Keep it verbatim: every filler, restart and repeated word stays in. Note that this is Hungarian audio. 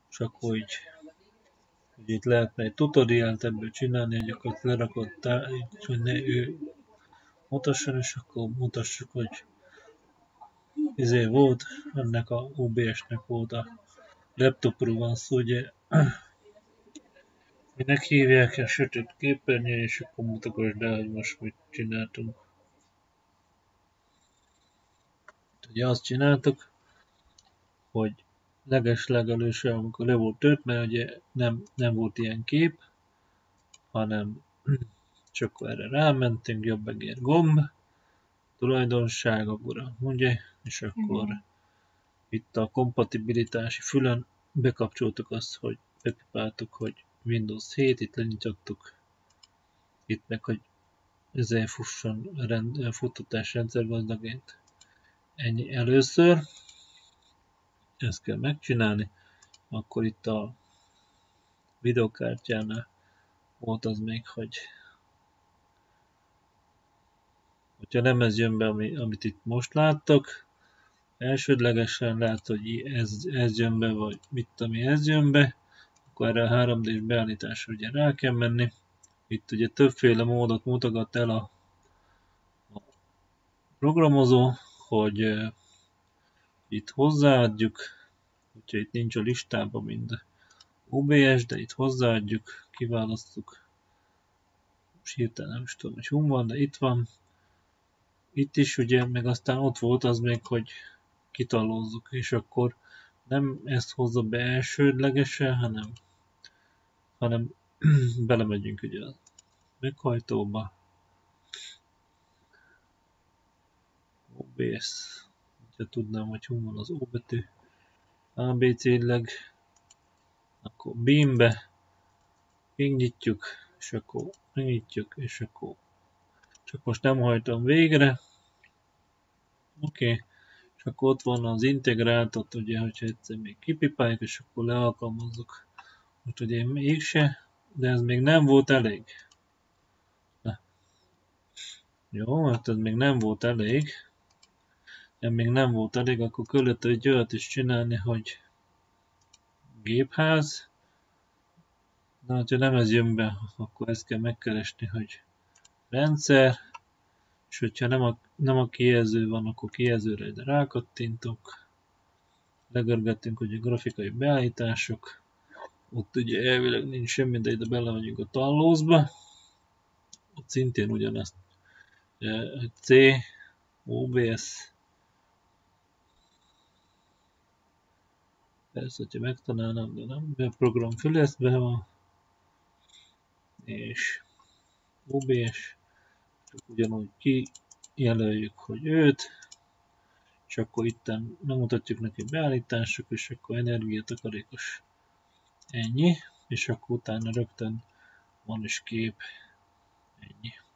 és akkor így, hogy itt lehetne egy tutoriált ebből csinálni, hogy akkor lerakott, hogy ne ő mutasson, és akkor mutassuk, hogy izé volt, ennek a o bé es-nek volt a laptopról van szó, ugye, minek hívják a sötét képernyő, és akkor mutatosd el, hogy most mit csináltunk. Ugye azt csináltuk, hogy leges-legelőször, amikor le volt tört, mert ugye nem, nem volt ilyen kép, hanem csak erre rámentünk, jobb egér gomb, tulajdonságok, uram, ugye, és akkor mm. itt a kompatibilitási fülön bekapcsoltuk azt, hogy bekipáltuk, hogy Windows hét, itt lenyitottuk, itt meg, hogy ezzel fusson rend, futtatás rendszergazdagként. Ennyi először. Ezt kell megcsinálni. Akkor itt a videokártyánál volt az még, hogy hogyha nem ez jön be, ami, amit itt most láttok, elsődlegesen lát, hogy ez, ez jön be, vagy mit ami ez jön be, akkor erre a három dés beállításra ugye rá kell menni. Itt ugye többféle módot mutogat el a, a programozó, hogy uh, itt hozzáadjuk, hogyha itt nincs a listában mind o bé es, de itt hozzáadjuk, kiválasztjuk, most hirtelen nem is tudom, hogy hol van, de itt van. Itt is ugye, meg aztán ott volt az még, hogy kitallózzuk, és akkor nem ezt hozza be elsődlegesen, hanem, hanem belemegyünk ugye a meghajtóba. o bé es, ha tudnám, hogy hol van az O betű, á bé cé-leg, akkor Beambe, megnyitjuk, és akkor megnyitjuk, és akkor csak most nem hajtom végre. Oké, okay. És akkor ott van az integráltat, ugye, hogyha egyszer még kipipáljuk, és akkor lealkalmazzuk. Most ugye mégse, de ez még nem volt elég. Na. Jó, hát ez még nem volt elég. Ez még nem volt elég, akkor kellett egy olyat is csinálni, hogy gépház. Na, hogyha nem ez jön be, akkor ezt kell megkeresni, hogy rendszer. És hogyha nem a, nem a kijelző van, akkor kijelzőre ide rákattintok. Legörgetünk, hogy a grafikai beállítások. Ott ugye elvileg nincs semmi, de ide belemegyünk a tallózba. Ott szintén ugyanezt. C, o bé es. Persze, hogyha megtalálnám, de nem. A program fülesztve van. És o bé es. Csak ugyanúgy kijelöljük, hogy őt. És akkor itten megmutatjuk neki beállítások, és akkor energiatakarékos. Ennyi. És akkor utána rögtön van is kép. Ennyi.